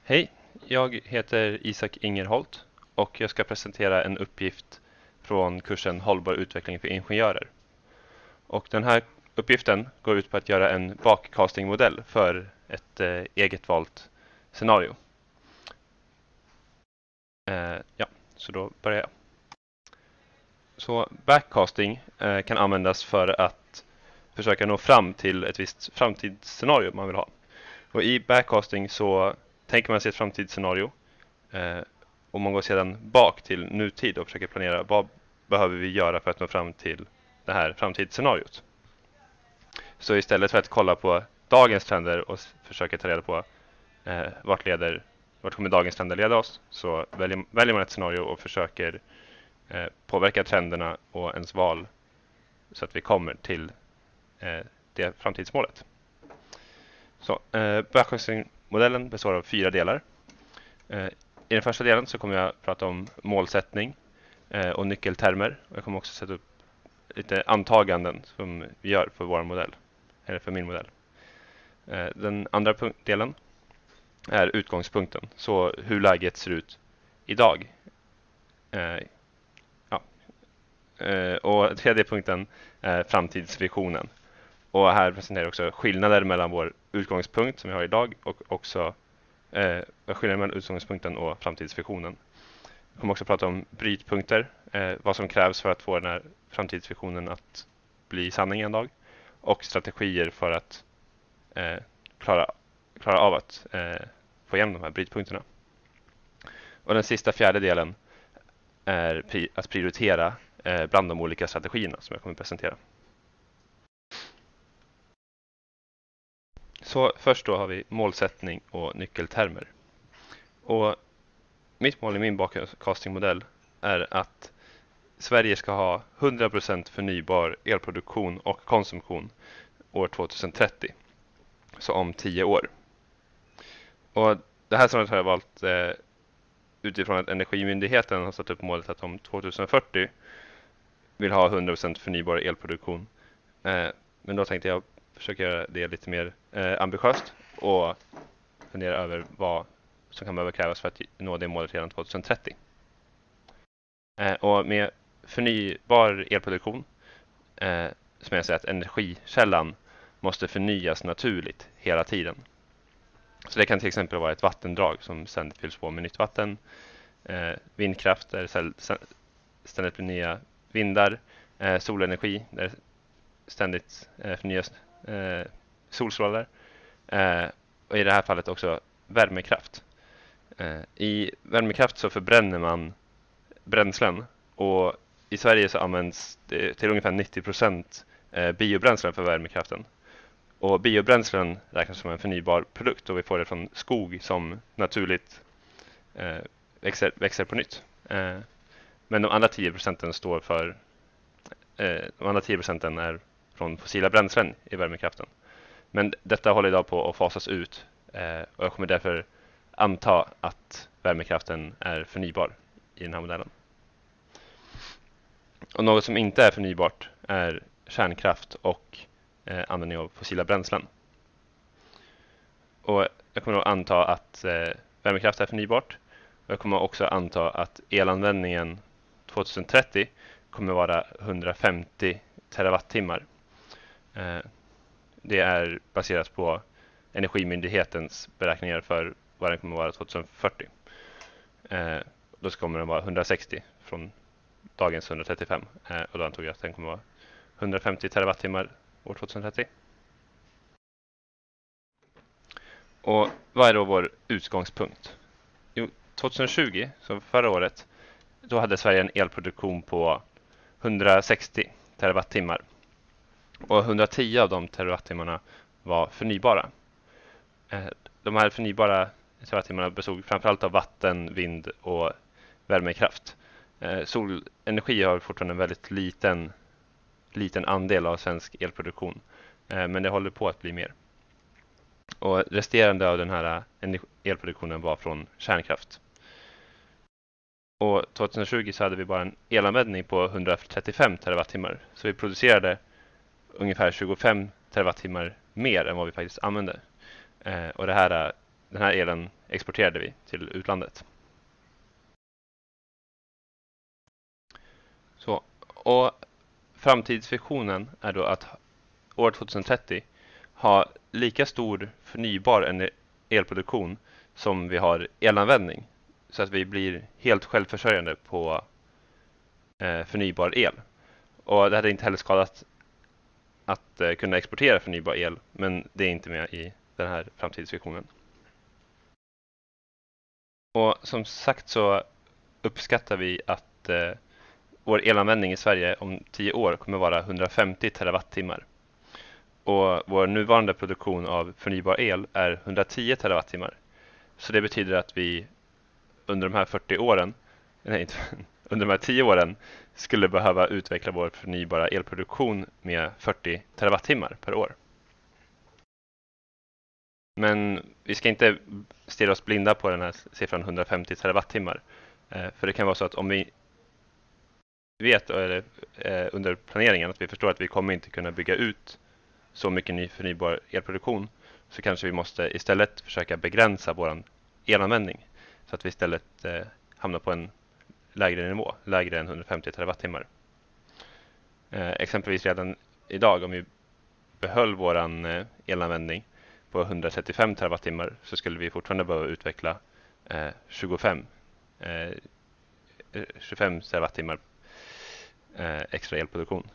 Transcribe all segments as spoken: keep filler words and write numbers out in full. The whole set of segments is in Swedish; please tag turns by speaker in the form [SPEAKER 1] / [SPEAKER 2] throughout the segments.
[SPEAKER 1] Hej, jag heter Isak Ingerholt och jag ska presentera en uppgift från kursen Hållbar utveckling för ingenjörer. Och den här uppgiften går ut på att göra en backcastingmodell för ett eh, eget valt scenario. Eh, ja, så då börjar jag. Så backcasting eh, kan användas för att försöka nå fram till ett visst framtidsscenario man vill ha. Och i backcasting så tänker man sig ett framtidsscenario eh, och man går sedan bak till nutid och försöker planera vad behöver vi göra för att nå fram till det här framtidsscenariot. Så istället för att kolla på dagens trender och försöka ta reda på eh, vart, leder, vart kommer dagens trender leda oss, så väljer, väljer man ett scenario och försöker eh, påverka trenderna och ens val så att vi kommer till eh, det framtidsmålet. Så, eh, backcasting-modellen består av fyra delar. Eh, I den första delen så kommer jag prata om målsättning eh, och nyckeltermer. Jag kommer också sätta upp lite antaganden som vi gör för vår modell, eller för min modell. Eh, den andra delen är utgångspunkten, så hur läget ser ut idag. Eh, ja. eh, och tredje punkten är framtidsvisionen. Och här presenterar jag också skillnader mellan vår utgångspunkt som vi har idag och också eh, skillnader mellan utgångspunkten och framtidsvisionen. Jag kommer också prata om brytpunkter, eh, vad som krävs för att få den här framtidsvisionen att bli sanning en dag, och strategier för att eh, klara, klara av att eh, få igenom de här brytpunkterna. Och den sista fjärde delen är pri- att prioritera eh, bland de olika strategierna som jag kommer presentera. Så först då har vi målsättning och nyckeltermer. Och mitt mål i min backcastingmodell är att Sverige ska ha hundra procent förnybar elproduktion och konsumtion år tjugohundratrettio. Så om tio år. Och det här scenariot har jag valt eh, utifrån att Energimyndigheten har satt upp målet att om tjugohundrafyrtio vill ha hundra procent förnybar elproduktion. Eh, men då tänkte jag försöka göra det lite mer eh, ambitiöst och fundera över vad som kan behöva krävas för att nå det målet redan tjugohundratrettio. Eh, och med förnybar elproduktion eh, som jag säger att energikällan måste förnyas naturligt hela tiden. Så det kan till exempel vara ett vattendrag som ständigt fylls på med nytt vatten, eh, vindkraft där det ständigt blir nya vindar, eh, solenergi där det ständigt eh, förnyas eh, solstrålar, eh, och i det här fallet också värmekraft. Eh, I värmekraft så förbränner man bränslen, och i Sverige så används det till ungefär nittio procent eh, biobränslen för värmekraften. Och biobränslen räknas som en förnybar produkt och vi får det från skog som naturligt eh, växer, växer på nytt. Eh, men de andra tio procenten står för eh, de andra tio procenten är från fossila bränslen i värmekraften. Men detta håller idag på att fasas ut eh, och jag kommer därför anta att värmekraften är förnybar i den här modellen. Och något som inte är förnybart är kärnkraft och eh, användning av fossila bränslen. Och jag kommer att anta att eh, värmekraft är förnybart. Och jag kommer också anta att elanvändningen tjugohundratrettio kommer vara hundrafemtio terawattimmar. Eh, det är baserat på Energimyndighetens beräkningar för vad den kommer att vara tjugohundrafyrtio. Eh, då kommer den vara hundrasextio från dagens hundratrettiofem. Eh, och då antog jag att den kommer att vara hundrafemtio terawattimmar år tjugohundratrettio. Och vad är då vår utgångspunkt? Jo, tjugotjugo, så förra året, då hade Sverige en elproduktion på hundrasextio terawattimmar. Och hundratio av de terawattimmarna var förnybara. Eh, de här förnybara terawattimmarna bestod framförallt av vatten, vind och värmekraft. Eh, solenergi har fortfarande en väldigt liten, liten andel av svensk elproduktion. Eh, men det håller på att bli mer. Och resterande av den här elproduktionen var från kärnkraft. Och tjugotjugo så hade vi bara en elanvändning på hundratrettiofem terawattimmar. Så vi producerade ungefär tjugofem terawattimmar mer än vad vi faktiskt använde. Eh, och det här den här elen exporterade vi till utlandet. Så, och framtidsvisionen är då att år tjugohundratrettio ha lika stor förnybar elproduktion som vi har elanvändning. Så att vi blir helt självförsörjande på eh, förnybar el. Och det hade inte heller skadat att eh, kunna exportera förnybar el, men det är inte med i den här framtidsvisionen. Och som sagt så uppskattar vi att eh, vår elanvändning i Sverige om tio år kommer vara hundrafemtio terawattimmar. Och vår nuvarande produktion av förnybar el är hundratio terawattimmar. Så det betyder att vi under de här fyrtio åren, nej inte, under de här tio åren skulle behöva utveckla vår förnybara elproduktion med fyrtio terawattimmar per år. Men vi ska inte stirra oss blinda på den här siffran hundrafemtio terawattimmar. För det kan vara så att om vi vet eller, eh, under planeringen att vi förstår att vi kommer inte kunna bygga ut så mycket ny förnybar elproduktion, så kanske vi måste istället försöka begränsa vår elanvändning så att vi istället eh, hamnar på en lägre nivå, lägre än hundrafemtio terawattimmar. Eh, exempelvis redan idag, om vi behöll vår eh, elanvändning på hundratrettiofem terawattimmar, så skulle vi fortfarande behöva utveckla eh, tjugofem, eh, tjugofem terawattimmar eh, extra elproduktion.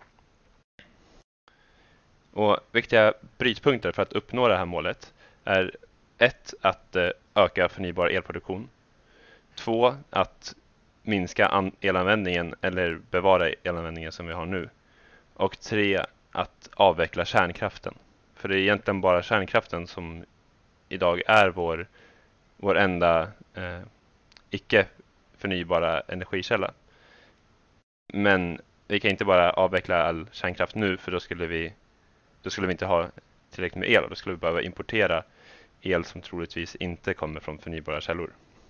[SPEAKER 1] Och viktiga brytpunkter för att uppnå det här målet är ett att eh, öka förnybar elproduktion, två att minska elanvändningen eller bevara elanvändningen som vi har nu, och tre att avveckla kärnkraften. För det är egentligen bara kärnkraften som idag är vår, vår enda eh, icke förnybara energikälla. Men vi kan inte bara avveckla all kärnkraft nu, för då skulle vi, då skulle vi inte ha tillräckligt med el, och då skulle vi behöva importera el som troligtvis inte kommer från förnybara källor.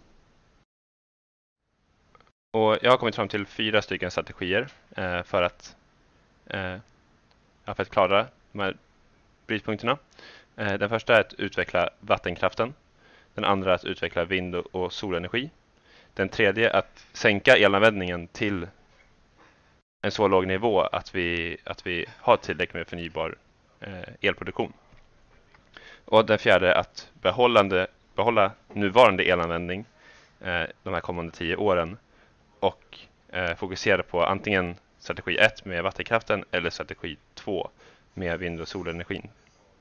[SPEAKER 1] Och jag har kommit fram till fyra stycken strategier eh, för att eh, för att klara de här brytpunkterna. Eh, den första är att utveckla vattenkraften. Den andra är att utveckla vind- och solenergi. Den tredje är att sänka elanvändningen till en så låg nivå att vi, att vi har tillräckligt med förnybar eh, elproduktion. Och den fjärde är att behållande, behålla nuvarande elanvändning eh, de här kommande tio åren och eh, fokusera på antingen strategi ett med vattenkraften eller strategi två med vind- och solenergin.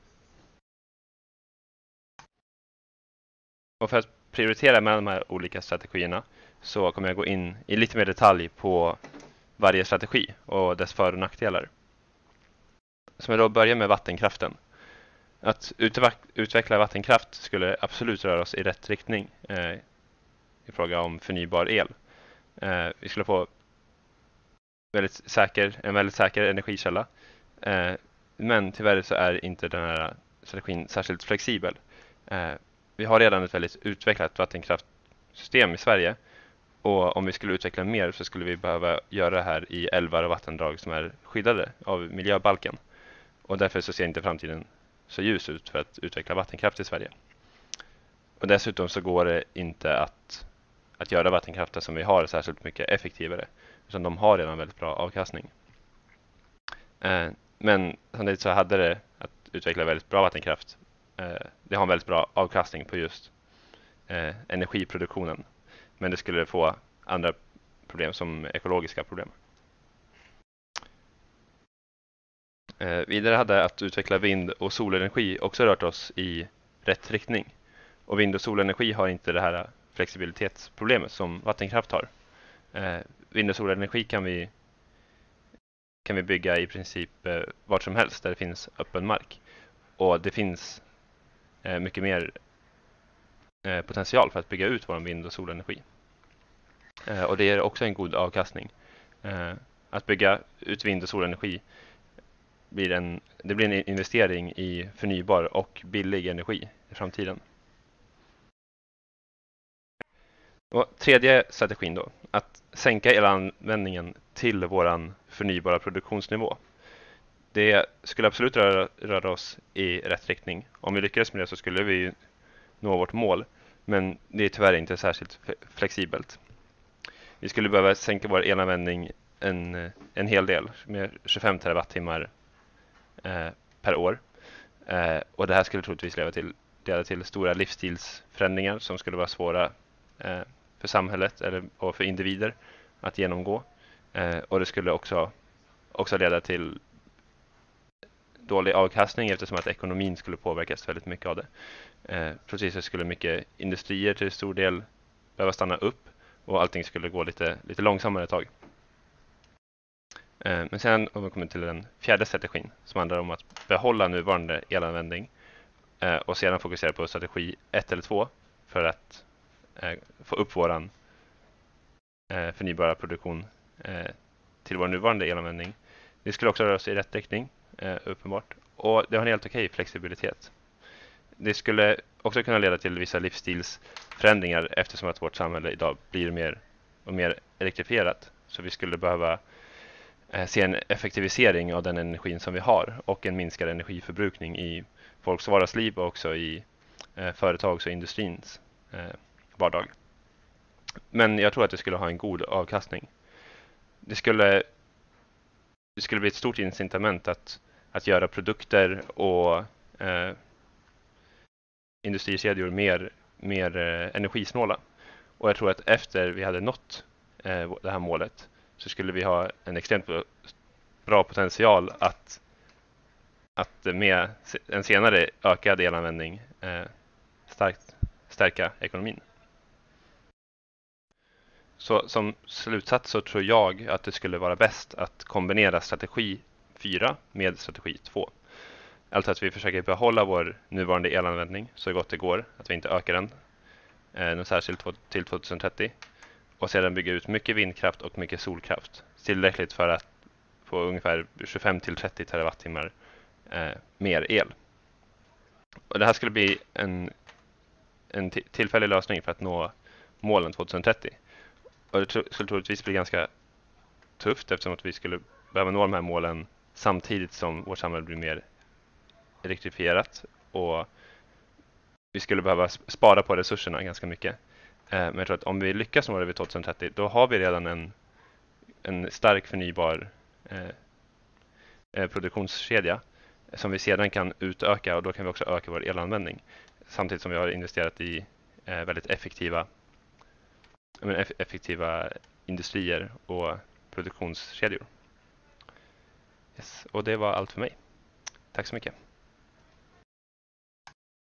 [SPEAKER 1] Och för att prioritera mellan de här olika strategierna så kommer jag gå in i lite mer detalj på varje strategi och dess för- och nackdelar. Som jag då börjar med vattenkraften. Att utveckla vattenkraft skulle absolut röra oss i rätt riktning eh, i fråga om förnybar el. Eh, vi skulle få väldigt säker, en väldigt säker energikälla. Eh, men tyvärr så är inte den här strategin särskilt flexibel. Eh, vi har redan ett väldigt utvecklat vattenkraftsystem i Sverige. Och om vi skulle utveckla mer så skulle vi behöva göra det här i älvar och vattendrag som är skyddade av miljöbalken. Och därför så ser inte framtiden så ljus ut för att utveckla vattenkraft i Sverige. Och dessutom så går det inte att, att göra vattenkraften som vi har särskilt mycket effektivare. Utan de har redan väldigt bra avkastning. Eh, men samtidigt så hade det att utveckla väldigt bra vattenkraft. Eh, det har en väldigt bra avkastning på just eh, energiproduktionen. Men det skulle få andra problem som ekologiska problem. Eh, vidare hade att utveckla vind- och solenergi också rört oss i rätt riktning. Och vind- och solenergi har inte det här flexibilitetsproblemet som vattenkraft har. Eh, vind- och solenergi kan vi, kan vi bygga i princip eh, vart som helst där det finns öppen mark. Och det finns eh, mycket mer eh, potential för att bygga ut vår vind- och solenergi. Eh, och det är också en god avkastning. Eh, att bygga ut vind- och solenergi blir en, det blir en investering i förnybar och billig energi i framtiden. Och tredje strategin då, att sänka elanvändningen till våran förnybara produktionsnivå. Det skulle absolut röra, röra oss i rätt riktning. Om vi lyckades med det så skulle vi nå vårt mål. Men det är tyvärr inte särskilt flexibelt. Vi skulle behöva sänka vår elanvändning en, en hel del, med tjugofem terawattimmar eh, per år. Eh, och det här skulle troligtvis leda till, leda till stora livsstilsförändringar som skulle vara svåra eh, för samhället eller, och för individer att genomgå. Eh, och det skulle också, också leda till dålig avkastning eftersom att ekonomin skulle påverkas väldigt mycket av det. Eh, precis så skulle mycket industrier till stor del behöva stanna upp och allting skulle gå lite, lite långsammare ett tag. Eh, men sen har vi kommit till den fjärde strategin som handlar om att behålla nuvarande elanvändning eh, och sedan fokusera på strategi ett eller två för att eh, få upp våran eh, förnybara produktion eh, till vår nuvarande elanvändning. Det skulle också röra sig i rätt riktning, eh, uppenbart. Och det har en helt okej flexibilitet. Det skulle också kunna leda till vissa livsstilsförändringar eftersom att vårt samhälle idag blir mer och mer elektrifierat. Så vi skulle behöva eh, se en effektivisering av den energin som vi har och en minskad energiförbrukning i folks vardagsliv och också i eh, företags- och industrins eh, vardag. Men jag tror att det skulle ha en god avkastning. Det skulle, det skulle bli ett stort incitament att, att göra produkter och eh, industrikedjor mer, mer eh, energisnåla. Och jag tror att efter vi hade nått eh, det här målet så skulle vi ha en extremt bra potential att, att med en senare ökad elanvändning eh, starkt stärka ekonomin. Så som slutsats så tror jag att det skulle vara bäst att kombinera strategi fyra med strategi två. Alltså att vi försöker behålla vår nuvarande elanvändning så gott det går, att vi inte ökar den, eh, särskilt till tjugohundratrettio. Och sedan bygga ut mycket vindkraft och mycket solkraft. Tillräckligt för att få ungefär tjugofem till trettio terawattimmar eh, mer el. Och det här skulle bli en, en tillfällig lösning för att nå målen tjugohundratrettio. Och det skulle troligtvis bli ganska tufft eftersom att vi skulle behöva nå de här målen samtidigt som vårt samhälle blir mer elektrifierat och vi skulle behöva spara på resurserna ganska mycket. Men jag tror att om vi lyckas nå det vid tjugohundratrettio då har vi redan en, en stark förnybar eh, produktionskedja som vi sedan kan utöka och då kan vi också öka vår elanvändning samtidigt som vi har investerat i eh, väldigt effektiva effektiva industrier och produktionskedjor. Yes. Och det var allt för mig. Tack så mycket.